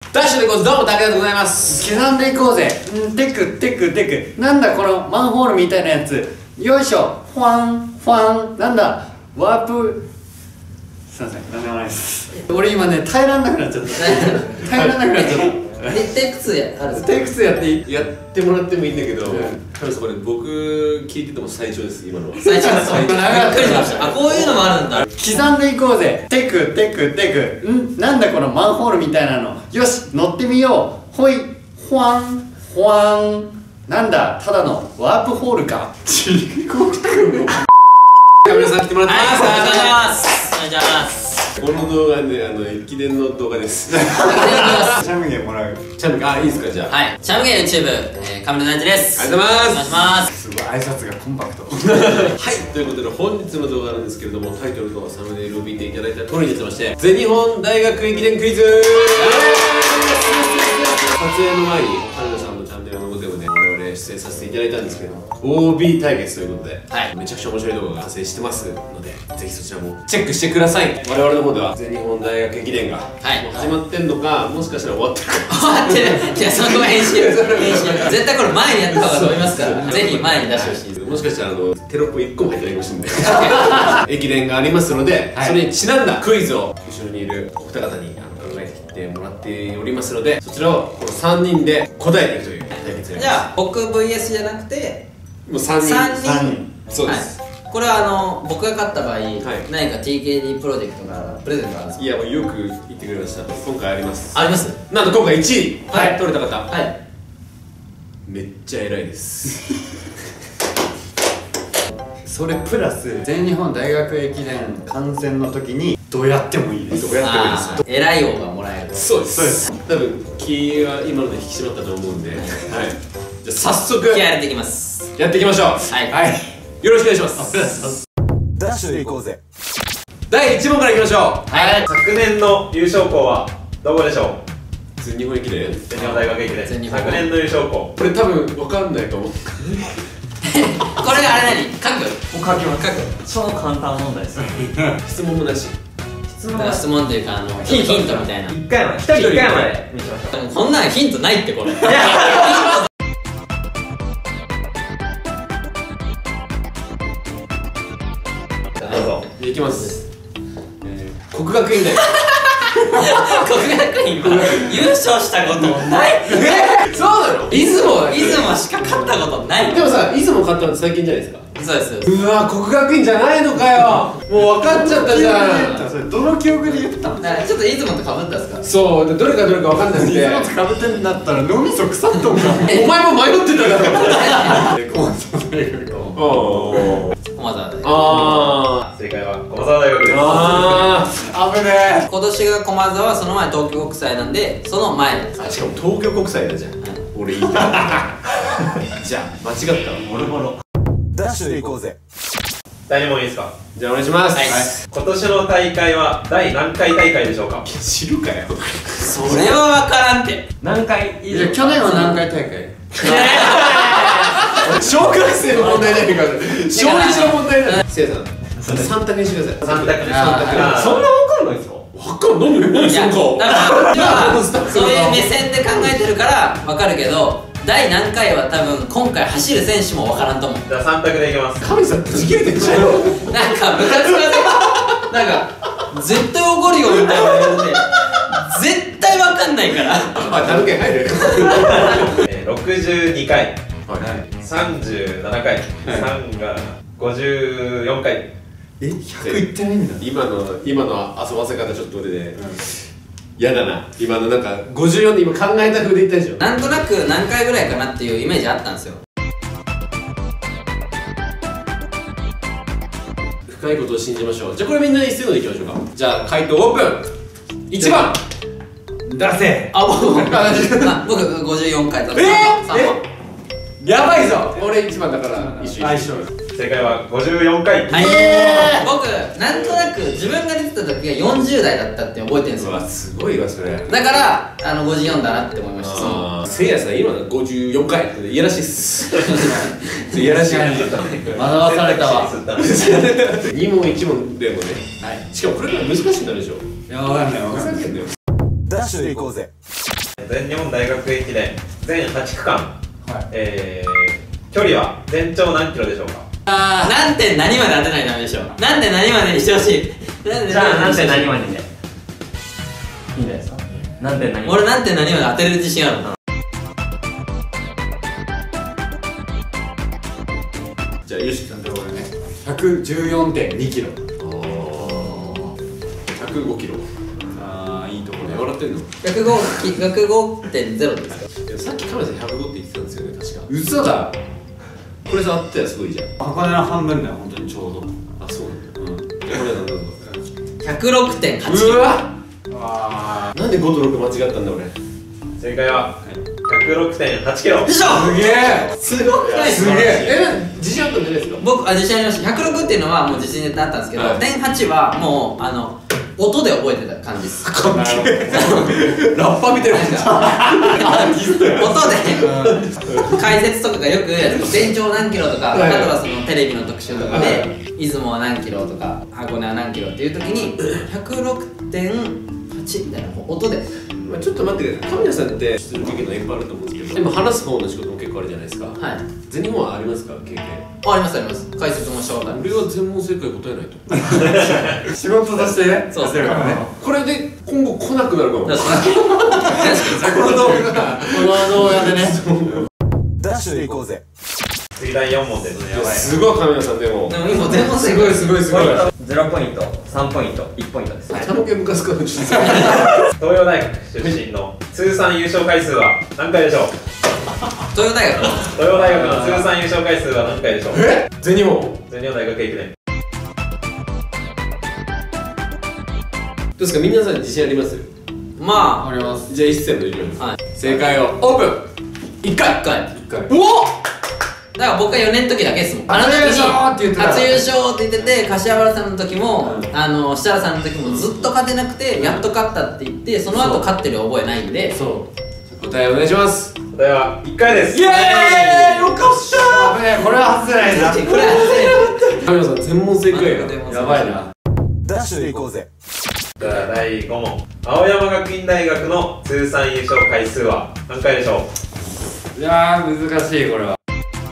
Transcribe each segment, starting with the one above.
ダッシュでいこうぜ。どうも武田でございます。 刻んでいこうぜ。テクテクテク。なんだこのマンホールみたいなやつ。よいしょ。ファンファン。なんだワープ。すいません、なんでもないです。俺今ね、耐えらんなくなっちゃった。耐えらんなくなっちゃった。 テイク2ある。 テイク2やっていい？ やってもらってもいいんだけど、多分そこで僕聞いてても最長です、今のは。 最長です。びっくりしました。あ、こういうのもあるんだ。 刻んでいこうぜ。テクテクテク。なんだこのマンホールみたいなの。よし、乗ってみよう。ほい、ほわん、ほわん。なんだ、ただのワープホールか。地獄。 皆さん来てもらってます。 お願いします。お願いします。 この動画ね、駅伝の動画です。 シャムゲもらう。 チャム、あ、いいですか、じゃあ。 はい、チャムゲ YouTube、カメラ大地です。 ありがとうございます。 お願いします。 すごい挨拶がコンパクト。 はい、ということで本日の動画なんですけれども、タイトルとサムネイルを見ていただいた通りになってまして、全日本大学駅伝クイズ。撮影の前に金田さんのチャンネルの方でもね、我々出演させていただいたんですけども、 OB 対決ということで、はい、めちゃくちゃ面白い動画が発生してますので、ぜひそちらもチェックしてください。我々の方では全日本大学駅伝がもう始まってんのか、もしかしたら終わってるかも。 終わってる。いや、そこ編集絶対これ前にやった方が飛びますから、ぜひ前に出してほしいです。 もしかしたらテロップ1個も入ってないかもしれない駅伝がありますので、それにちなんだクイズを後ろにいるお二方に考えてきてもらっておりますので、そちらをこの3人で答えていくという対決になります。 じゃあ僕 VS じゃなくてもう3人。そうです。 これは僕が勝った場合、何か TKD プロジェクトからプレゼントあるんですか？ いや、もうよく言ってくれました。今回あります。 あります。 なんと今回1位取れた方、めっちゃ偉いです。 それプラス全日本大学駅伝観戦の時にどうやってもいいです。 どうやってもいいです。 偉い王がもらえる。 そうです。多分気は今ので引き締まったと思うんで、はい。じゃあ早速やっていきます。 やっていきましょう。 はい。 よろしくお願いします。 ダッシュでいこうぜ。 第1問からいきましょう。 はい。 昨年の優勝校はどこでしょう？ 全日本駅伝。 全日本大学駅伝。昨年の優勝校。 これ多分分かんないと思う。 これがあれ何？書く？ 書きます。超簡単問題です。 質問もなし。 質問というかヒントみたいな。 1回まで。1人1回までにしましょう。 こんなんヒントないってこれ。 どうぞ。いきます。國學院大學。 國學院は優勝したことない。 そうなの？出雲しか勝ったことない。 でもさ、出雲勝ったの最近じゃないですか。 そうです。 うわ、國學院じゃないのかよ。もう分かっちゃったじゃん。 それどの記憶で言ったの？ ちょっと出雲とかぶったんですか？ そう、どれか分かんなくて。 出雲とかぶってんだったら脳みそ腐っとんか。 お前も迷ってただろ。 駒澤大学と駒澤大学。 正解は駒澤大学です。 危ねえ。 今年が駒澤、その前東京国際なんで、その前です。 しかも東京国際だじゃん。俺いいか。じゃあ間違ったわ。 ボロボロ。ダッシュでいこうぜ。第2問いいですか？ じゃあお願いします。 今年の大会は第何回大会でしょうか？ 知るかよ。 それは分からんて。 何回以上？ 去年は何回大会？ 小学生の問題じゃないから。小1の問題だよ。せいさん、3択にしてください。 3択。そんな分かんないですか？ 分かんない。何その顔。 だからそういう目線で考えてるから分かるけど、第何回は多分今回走る選手も分からんと思う。 じゃあ3択でいきます。 神さんぶち切れてんじゃん。 なんか部活がなんか絶対怒るよみたいな言われて、絶対分かんないから。 あ、何回入る ？62回、37回、3が54回。 100いってないんだ。 今の遊ばせ方ちょっと俺で嫌だな。今のなんか54で今考えた風で言ったでしょ。 なんとなく何回ぐらいかなっていうイメージあったんですよ。 深いことを信じましょう。じゃあこれみんな一斉のでいきましょうか。じゃあ回答オープン。1番出せ。 僕54回とか。 やばいぞ。俺1番だから一緒。 正解は54回。 僕なんとなく自分が出てた時が40代だったって覚えてるんですよ。 すごいわそれ。 だから54だなって思いました。 せいやさん今の54回っていやらしいっす。いやらしい。 学ばされたわ。 2問1問でもね。しかもこれから難しいんだでしょ。 いや、わかんない。 ふざけんなよ。 ダッシュでいこうぜ。 全日本大学駅伝全8区間、 はい、 距離は全長何キロでしょうか。 何点何まで当てないとダメでしょ。何点何までにしてほしい。 じゃあ何点何まででいいんじゃないですか。何点何まで。 俺何点何まで当てれる自信あるな。 じゃあよしきさんところね。 114.2 キロ。 105キロ。 ああいいところで笑ってんの？ 105.0 ですか。 いやさっきカメラさん105って言ってたんですよね、確か。 嘘だ。 これさあったらすごいじゃん。 箱根の半分だよ、本当にちょうど。 あ、そうなんだ。うん。これはなんだろう。 106.8 キうロ。 わっ、なんで5と6間違ったんだ俺。 正解は 106.8 キロ。 でしょ。 すげえ。 すごくないですか。 すげえ。 自信あったんじゃないですか？ 僕自信ありました。106っていうのはもう自信であったんですけど、 はい点8はもう音で覚えてた感じです。 ラッパーみたいな音で解説とかがよくやる全長何キロとか、あとはそのテレビの特集とかで出雲は何キロとか箱根は何キロっていう時に 106.8 みたいな音で。 まあちょっと待ってください。神谷さんって出る経験がいっぱいあると思うんですけど、でも話す方の仕事も結構あるじゃないですか。 はい。 全日本はありますか、経験？ ありますあります。解説もしたことある。 俺は全問正解答えないと。 仕事としてね。 そうやってるからね。 これで今後来なくなるかも。 確かこの動画でね。 ダッシュで行こうぜ。 次第4問です。やばい。 すごい神谷さんでも。 に。でも今全問正解。 すごいすごいすごい。 0ポイント、3ポイント、1ポイントです。 茶の毛ムカつくのちょっと。 東洋大学出身の通算優勝回数は何回でしょう。 東洋大学の東洋大学の通算優勝回数は何回でしょう。 全日本。 全日本大学駅伝。 どうですか、皆さん自信あります？ まあります。 じゃあ一斉のいきます。 はい正解をオープン。1回。 あ1回。 1回。 うお。 だから僕が4年の時だけですもん。 初優勝って言ってた。 初優勝って言ってて、柏原さんの時も、設楽さんの時もずっと勝てなくて、やっと勝ったって言って、その後勝ってる覚えないんで。 そう。答えお願いします。 答えは1回です。 イエーイ。よかった。 これは外せないな。 これは神谷さん全問正解や。 やばいな。 ダッシュで行こうぜ。 じゃあ第5問。青山学院大学の通算優勝回数は何回でしょう。 いやー難しいこれは。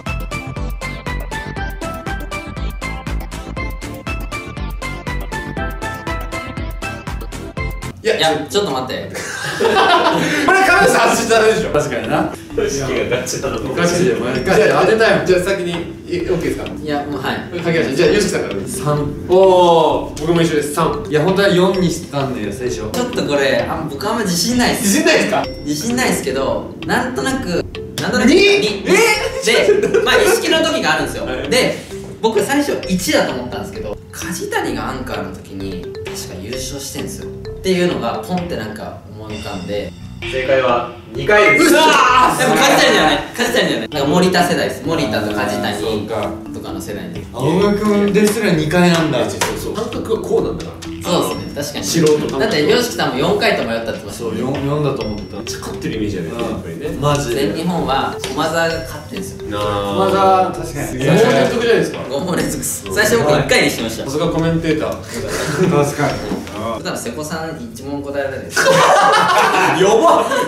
いや、ちょっと待って。 これ神谷さん外したらでしょ。 確かにな。 意識がガチなのか。 ガチで毎回じゃあ当てたいもん。じゃあ先にOKですか？ いや、もうはい。 書きました。じゃあよしきさんから。 3。 おお、僕も一緒です。3。 いや本当は4にしたんだよ最初。 ちょっとこれ、僕あんま自信ないっす。 自信ないですか？ 自信ないですけど、なんとなく 2 で、まあ意識の時があるんですよ。で、僕最初1だと思ったんですけど、梶谷がアンカーの時に確か優勝してんですよっていうのがポンってなんか思い浮かんで。 正解は2回です。 でも梶谷じゃない、梶谷じゃない、なんか森田世代です。森田と梶谷そうか。 とかの世代で。 青学君ですら2回なんだ。 そうそう。感覚はこうなんだから。 そうですね、確かに。 素人感覚。 だって YOSHIKI さんも4回と迷ったって言ってましたそうもんね。 4だと思った。 めっちゃ勝ってるイメージあるよね、やっぱりね。 マジで。 全日本は駒澤が勝ってんですよ。 なまだ確かに。 もう連続じゃないですか。 5問連続です。最初僕1回にしました。 さすがコメンテーター。 確かに。 普段瀬古さん1問答えられないです。 やばさ、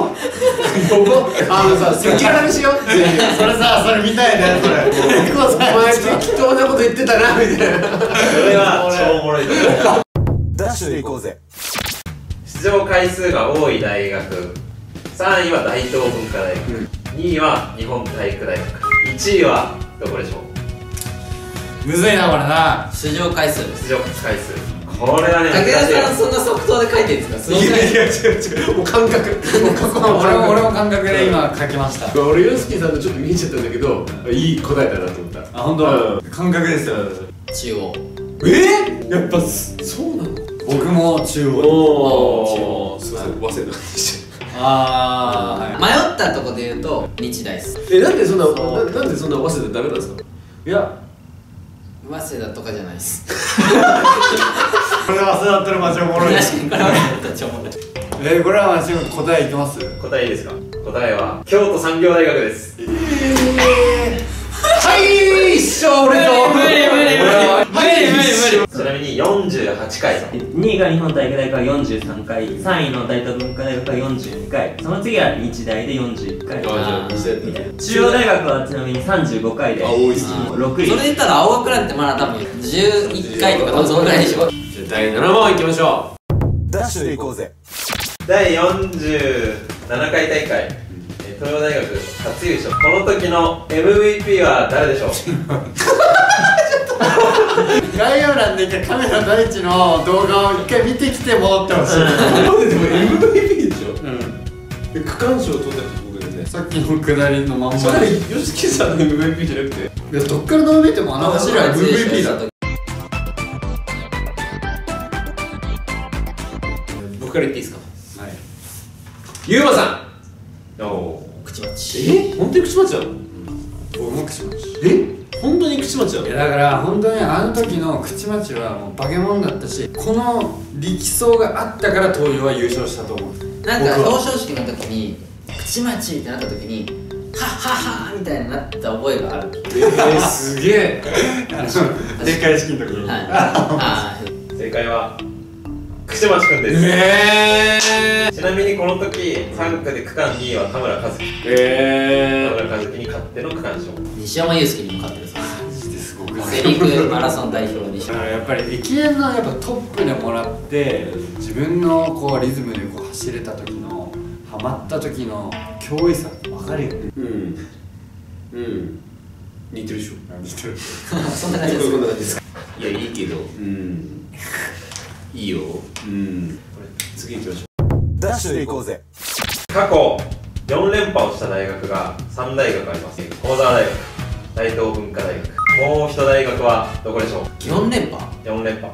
赤裸々にしよう。 それさ、それ見たいね、それ。 お前適当なこと言ってたな、みたいな。 それは超おもろいと思う。 ダッシュで行こうぜ。 出場回数が多い大学。3位は大東文化大学。2位は日本体育大学。1位はどこでしょう。 むずいな、これな。 出場回数です。 出場回数。これはね、 武田さんそんな即答で書いてるんですか？ いや違う。もう感覚。 俺も感覚で今書きました。 俺、ヨスキーさんとちょっと見えちゃったんだけど、いい答えだなと思った。 あ、本当。感覚ですよ。 中央。 やっぱそうなの？ 僕も中央。 おー、すいません、忘れた。 あ迷ったとこで言うと日大です。 なんでそんな早稲田ダメなんですか？ いや、 早稲田とかじゃないです。 これは忘れだったらマジおもろい。 確かにこれはめっちゃおもろい。 これはマジ答えいきます？ 答えいいですか？答えは京都産業大学です。 はい、一緒俺と。 無理。 じゃちなみに48回。 2位が日本体育大学は43回、3位の大東文化大学は42回、その次は日大で41回。 あ、じゃあ日大だった。 中央大学はちなみに35回であ、多いっすね。 6位。 それで言ったら青学なんてまだ多分11回とか多分そのぐらいでしょ。 じゃあ第7問いきましょダッシュで行こうぜ。 第47回大会、東洋大学初優勝。この時の MVP は誰でしょう？ 概要欄でカメラ第一の動画を一回見てきて戻ってほしい。 う。でも MVP でしょ。区間賞取ったってことだよね。 さっきの下りのまんまそれは YOSHIKI さんの MVP じゃなくて。 いや、どっからどう見てもあの走りは MVP だ。 僕から言っていいですか。 はい。 ゆうまさん。 お口町。 本当に口町なの？ 僕も口町。 本当に口町なの？ いやだから本当にあの時の口町はもう化け物だったし、この力走があったから東洋は優勝したと思う。 なんか表彰式の時に口町ってなった時にはっはっはみたいになった覚えがある。 すげえ。 閉会式の時に。 はい。 正解は口町くんです。ちなみにこの時3区で区間2位は田村和樹。田村和樹に勝っての区間賞。 西山雄介にも勝ってるさ。 すごくセリクマラソン代表西山。 だからやっぱり駅伝のやっぱトップでもらって自分のこうリズムでこう走れた時のハマった時の驚異さ分かるよね。 似てるでしょ。 似てる。 そんな感じです。 こんな感じですか。いや、いいけど。いいよ。次行きましょダッシュで行こうぜ。 過去4連覇をした大学が3大学あります。駒澤大学、大東文化大学、もう一大学はどこでしょう 4連覇。 4連覇。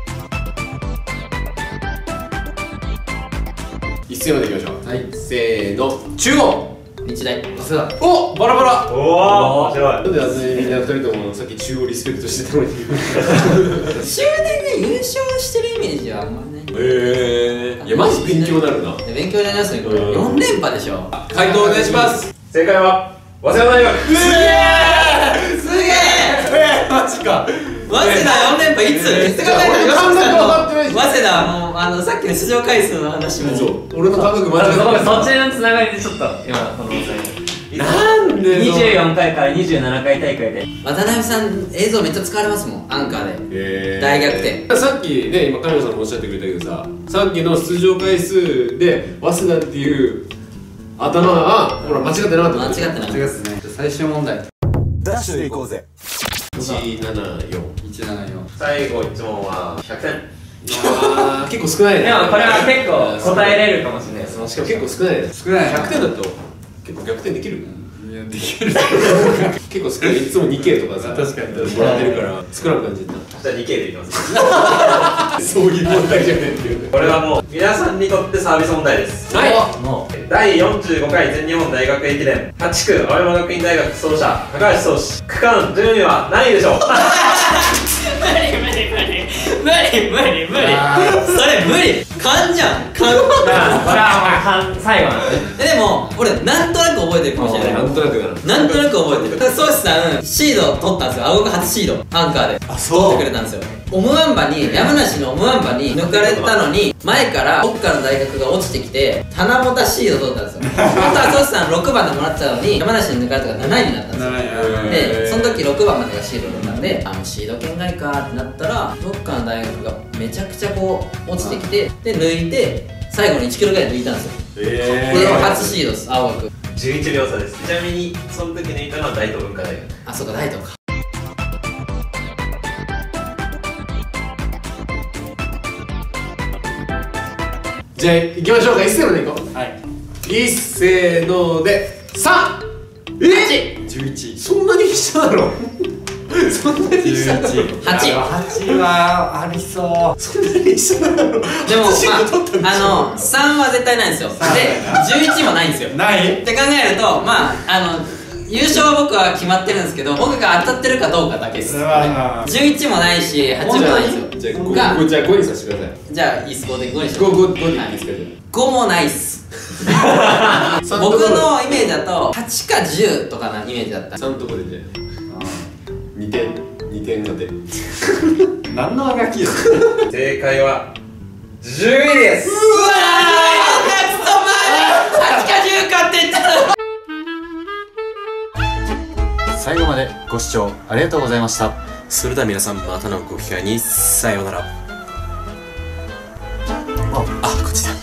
う。一斉までいきましょう。 はい。 せーの。中央。 日大。 そうだ。 お、バラバラ。 おお、面白い。 なんであんなにみんな2人ともさっき中央リスペクトしてたのに。 終電で優勝してるイメージはあんまね。 いや、マジ勉強になるな。 勉強になりますねこれ。4連覇でしょ。 回答お願いします。 正解は早稲田大学。 すげえ。 マジか。 早稲田4連覇いつ？いつ考えた感覚分かってないし。 早稲田はもうさっきの出場回数の話も。 そう。俺の感覚間違僕ってそっちのつながりでちょっと今このなんで 24回から27回大会で渡辺さん映像めっちゃ使われますもん、アンカーで。大逆転。 さっきね、今、カメラさんもおっしゃってくれたけどさ、さっきの出場回数で、早稲田っていう頭が、ほら、間違ってなかった。 間違ってない。 違うっすね。最終問題。 ダッシュで行こうぜ。 174。 174。 最後1問は100点。 あー、結構少ないね。 でもこれは結構答えれるかもしれないです。 しかも結構少ないね。 少ないな。 100点だと結構逆転できる。 いや、できる。 結構少ない。いつも 2K とかさ、 確かにもらってるから少なく感じた。 じゃあ2K でいきますそういう問題じゃないっていうね。 これはもう皆さんにとってサービス問題です。 はい。 もう第45回全日本大学駅伝8区青山学院大学走者高橋壮志、区間順位は何位でしょう？ 無理それ無理。勘じゃん、勘。 これはもう最後なんででも俺なんとなく覚えてるかもしれない。 なんとなくだな。 なんとなく覚えてる。ソシさんシード取ったんですよ。青学初シードアンカーで取ってくれたんですよ。オムワンバに、山梨のオムワンバに抜かれたのに前からどっかの大学が落ちてきて棚ぼたシード取ったんですよ。本当はソシさん6番でもらってたのに山梨に抜かれたから7位になったんですよ。でその時6番までがシードだったんで、シード圏外かってなったらどっかの大学がめちゃくちゃこう落ちてきて、で抜いて最後に1キロぐらい抜いたんですよ。で初シードです、青学。 11秒差です。ちなみにその時抜いたのは大東文化大学。 あ、そうか、大東か。 じゃあ行きましょうか。一斉ので行こう。 はい。 一斉ので3。 11。 そんなに一緒なの？そんなに一緒なの？ 11。 8。 8はありそう。 そんなに一緒なの？ でも3は絶対ないんですよ。で11もないんですよ。 ないって考えると、優勝は僕は決まってるんですけど、僕が当たってるかどうかだけです。11もないし8もないんですよ。 じゃあ5にさせてください。 じゃあいいっす、5で5にしよう。 5でいいですか？じゃ 5もないっす。僕のイメージだと8か10とかなイメージだった。 3とこでじゃあ2点点が出る。 何のあがきよ。 正解は10位です。 うわーくそまー8か10かって言ったの。 最後までご視聴ありがとうございました。 それでは皆さん、またのご機会にさようなら。こっちだ。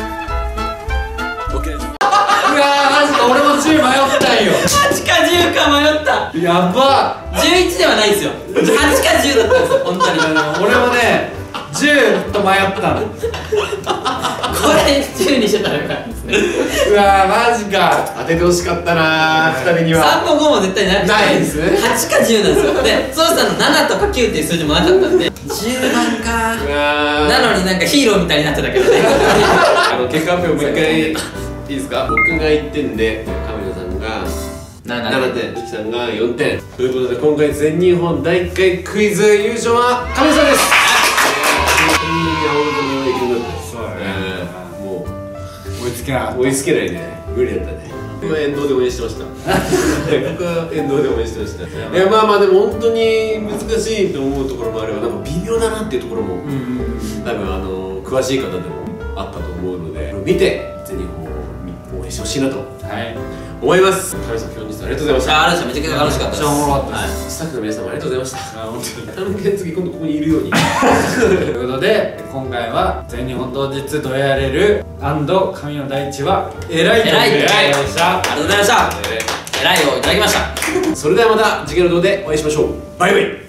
OK です。 うわーマジか、俺も10迷ったんよ。 8か10か迷った。 やばっ。 11ではないですよ。8か10だったんですよ本当に。 俺もね10と迷ったの。 これ10にしてたらよかったですね。 うわーマジか。 当ててほしかったなー、2人には。 3も5も絶対なくてないですね。 8か10なんですよ。でソウさんの7とか9っていう数字もなかったんで10番かうわなのになんかヒーローみたいになってたけどね。 結果発表もう一回いいですか。僕が1点で亀野さんが7点、ゆきさんが4点ということで、今回全日本第1回クイズ優勝は亀野さんです。こんなに青組をいけるんだって。 そうだねも追いつけなかっう追いつけないね、無理だったね。僕は沿道で応援してました僕は沿道で応援してました。いやまあまあ、でも本当に難しいと思うところもあれば、なんか微妙だなっていうところも多分詳しい方でもあったと思うので、見て全日本を応援してほしいなとた。はい。 思います。亀さん、本日はありがとうございました。 あらめちゃくちゃ楽しかったです。 めっちゃおもろかったです。 スタッフの皆さんもありがとうございました。 あ本当に。 関係次今度ここにいるようにということで今回は全日本同日どやれる神野大地は偉いという偉いでした。 ありがとうございました。偉いをいただきました。 それではまた次回の動画でお会いしましょう。バイバイ。